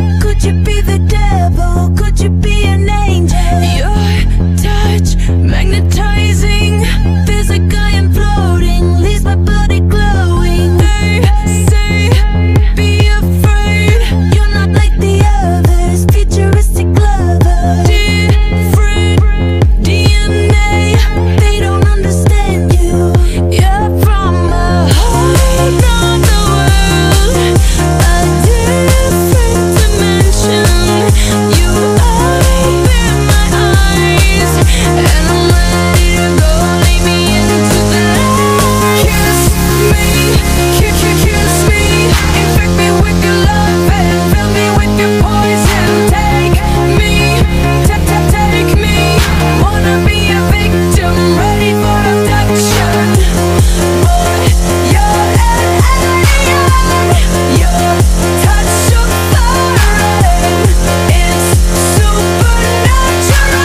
Could you be the devil? Could you be an angel? Your touch magnetizing, feels like I am floating, leaves my body glowing. They say, be afraid, you're not like the others. Futuristic lover, different DNA, they don't understand you. You're from a whole nother world, a different dimension. You open my eyes, and I'm ready to go. Lead me into the light. Kiss me, kiss me, infect me with your love and fill me with your poison. Take me, take me, wanna be a victim, ready for abduction. But you're an alien, your touch so foreign, it's supernatural.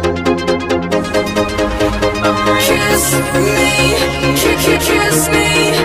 Kiss me, kiss me.